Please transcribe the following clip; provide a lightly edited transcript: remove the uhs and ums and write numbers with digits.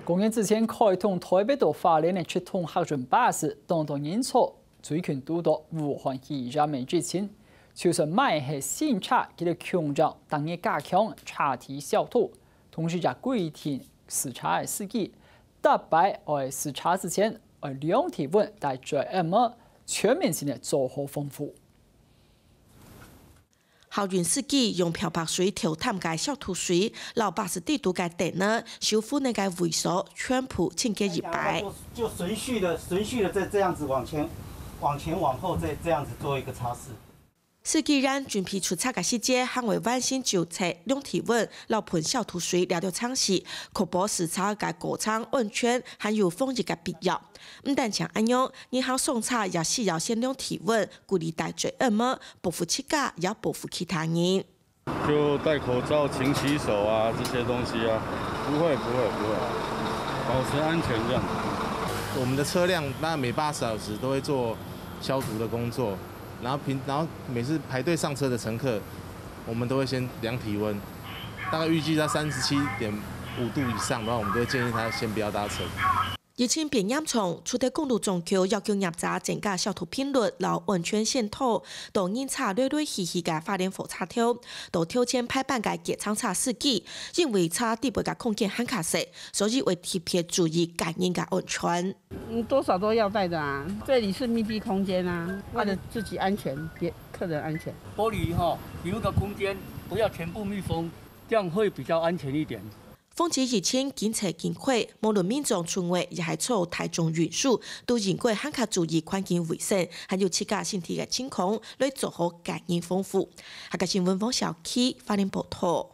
公元之前开通台北到花莲的直通客运巴士，当人潮最近都到武汉医院美之前，就算买係新車，佢哋強調當日加強查體小偷，同時就規定試車嘅司機特別喺試車之前喺量體溫，但最末全面性嘅做好豐富。 校園司機用漂白水調淡嘅小土水，老巴士地圖嘅電呢，修復那個猥瑣，全部清潔一白。 就順序的這樣子往前往後再這樣子做一個測試。 司機讓準備出測嘅細節，行為萬心就測量體溫，老盆小土水了了測試，確保試車嘅過程安全，還有防疫嘅必要。唔但像咁樣，然後送車也需要先量體溫，鼓勵大家保護自己，也保護其他人。 就戴口罩、勤洗手啊，這些東西啊，不會，保持安全這樣子。 我們的車輛那每8小時都會做消毒的工作，然後每次排隊上車的乘客，我們都會先量體溫，大概預計在37.5度以上，然後我們都會建議他先不要搭車。 疫情變嚴重，除咗公路總局要求業者增加小偷頻率，留安全線圖，到檢查累稀嘅花蓮火車頭，到挑戰派班嘅結倉車司機，因為車底部嘅空間很狹細，所以會特別注意感應嘅安全。 多少都要帶的啊，這裡是密閉空間啊，為了自己安全，別客人安全。 玻璃有一個空間，不要全部密封，這樣會比較安全一點。 防止疫情檢測緊開，無論民眾出外亦係從台中運輸，都應該更加注意環境衛生，還有自家身體嘅情況，來做好感應豐富。下個新聞方小 K 花蓮報道。